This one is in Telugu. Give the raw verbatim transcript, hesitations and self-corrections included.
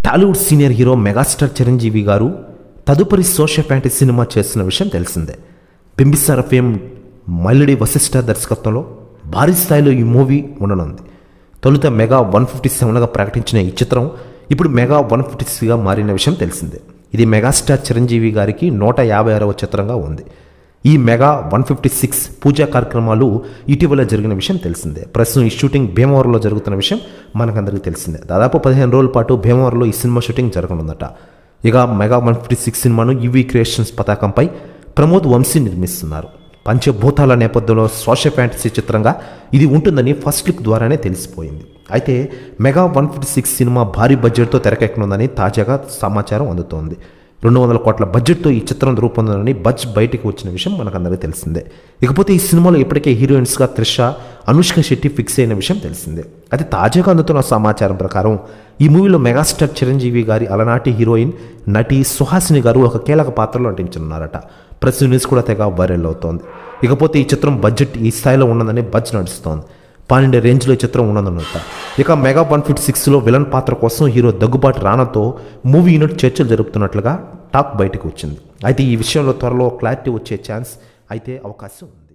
Tollywood senior hero megastar Chiranjeevi garu తదుపరి సోషల్ ఫ్యాంటసీ సినిమా చేస్తున్న విషయం తెలిసిందే. బింబిసార ఫేమ్ మల్లిడి వశిష్ఠ దర్శకత్వంలో భారీ స్థాయిలో ఈ మూవీ ఉండనుంది. తొలుత మెగా వన్ ఫిఫ్టీ సెవెన్గా ప్రకటించిన ఈ చిత్రం ఇప్పుడు మెగా వన్ ఫిఫ్టీ సిక్స్గా మారిన విషయం తెలిసిందే. ఇది మెగాస్టార్ చిరంజీవి గారికి నూట యాభై ఆరవ చిత్రంగా ఉంది. ఈ మెగా వన్ ఫిఫ్టీ సిక్స్ పూజా కార్యక్రమాలు ఇటీవల జరిగిన విషయం తెలిసిందే. ప్రస్తుతం ఈ షూటింగ్ భీమవరంలో జరుగుతున్న విషయం మనకందరికీ తెలిసిందే. దాదాపు పదిహేను రోజుల పాటు భీమవరంలో ఈ సినిమా షూటింగ్ జరగనుందట. ఇక మెగా వన్ ఫిఫ్టీ సిక్స్ సినిమాను యూవీ క్రియేషన్స్ పతాకంపై ప్రమోద్ వంశీ నిర్మిస్తున్నారు. పంచభూతాల నేపథ్యంలో సోషల్ ఫ్యాంటసీ చిత్రంగా ఇది ఉంటుందని ఫస్ట్ లుక్ ద్వారానే తెలిసిపోయింది. అయితే mega one fifty six cinema భారీ బడ్జెట్తో తెరకెక్కనుందని తాజాగా సమాచారం అందుతోంది. రెండు వందల కోట్ల బడ్జెట్తో ఈ చిత్రం రూపొందని బజ్ బయటికి వచ్చిన విషయం మనకందరికీ తెలిసిందే. ఇకపోతే ఈ సినిమాలో ఇప్పటికే హీరోయిన్స్గా త్రిష, అనుష్క శెట్టి ఫిక్స్ అయిన విషయం తెలిసిందే. అయితే తాజాగా అందుతున్న సమాచారం ప్రకారం ఈ మూవీలో మెగాస్టార్ చిరంజీవి గారి అలనాటి హీరోయిన్ నటి సుహాసిని గారు ఒక కీలక పాత్రలో నటించనున్నారట. ప్రెస్ న్యూస్ కూడా తెగ వైరల్ అవుతోంది. ఇకపోతే ఈ చిత్రం బడ్జెట్ ఈ స్థాయిలో ఉన్నదని బజ్ నడుస్తోంది. పానిండే రేంజ్లో ఈ చిత్రం ఉన్నదన్నమాట. ఇక మెగా వన్ ఫిఫ్టీ సిక్స్లో విలన్ పాత్ర కోసం హీరో దగ్గుబాటి రానాతో మూవీ యూనిట్ చర్చలు జరుపుతున్నట్లుగా టాక్ బయటకు వచ్చింది. అయితే ఈ విషయంలో త్వరలో క్లారిటీ వచ్చే ఛాన్స్ అయితే అవకాశం ఉంది.